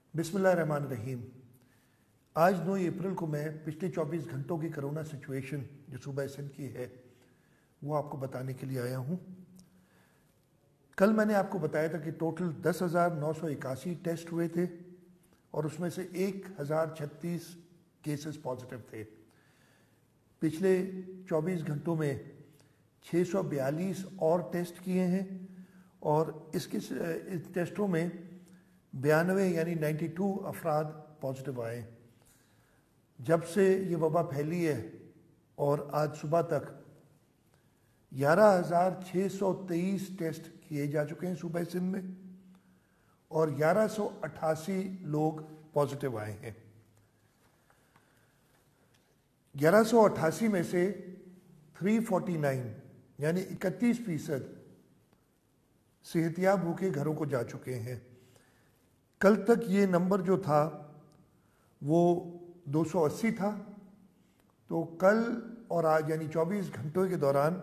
बिस्मिल्लाहिर्रहमानिर्रहीम। आज 9 अप्रैल को मैं पिछले 24 घंटों की कोरोना सिचुएशन जो सूबा सिंध की है वो आपको बताने के लिए आया हूँ। कल मैंने आपको बताया था कि टोटल 10,981 टेस्ट हुए थे और उसमें से 1,036 केसेस पॉजिटिव थे। पिछले 24 घंटों में 642 और टेस्ट किए हैं और इस टेस्टों में 92 यानी 92 अफराद पॉजिटिव आए। जब से ये वबा फैली है और आज सुबह तक 11,623 टेस्ट किए जा चुके हैं सूबा सिंध में और 1188 लोग पॉजिटिव आए हैं। 1188 में से 349 यानी 31% सेहतियाब होकर घरों को जा चुके हैं। कल तक ये नंबर जो था वो 280 था, तो कल और आज यानी 24 घंटों के दौरान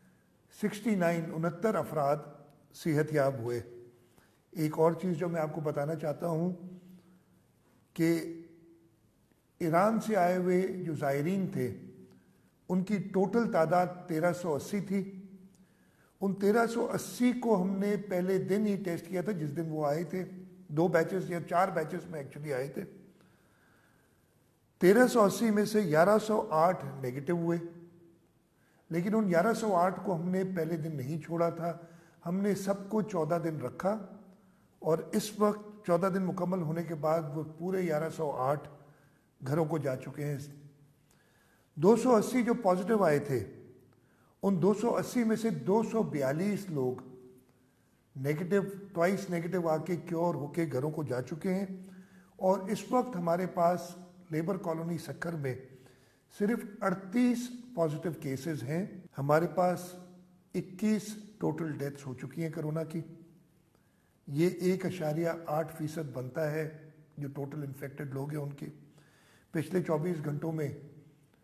69 अफराद सेहतियाब हुए। एक और चीज़ जो मैं आपको बताना चाहता हूँ कि ईरान से आए हुए जो ज़ायरीन थे उनकी टोटल तादाद 1380 थी। उन 1380 को हमने पहले दिन ही टेस्ट किया था जिस दिन वो आए थे। 2 बैचेस या 4 बैचेस में एक्चुअली आए थे। 1380 में से 1108 नेगेटिव हुए, लेकिन उन 1108 को हमने पहले दिन नहीं छोड़ा था। हमने सबको 14 दिन रखा और इस वक्त 14 दिन मुकम्मल होने के बाद वो पूरे 1108 घरों को जा चुके हैं। 280 जो पॉजिटिव आए थे उन 280 में से 242 लोग नेगेटिव ट्वाइस नेगेटिव आके क्योर होके घरों को जा चुके हैं और इस वक्त हमारे पास लेबर कॉलोनी सक्कर में सिर्फ 38 पॉजिटिव केसेस हैं। हमारे पास 21 टोटल डेथ्स हो चुकी हैं कोरोना की। ये 1.8% बनता है जो टोटल इन्फेक्टेड लोग हैं उनके। पिछले 24 घंटों में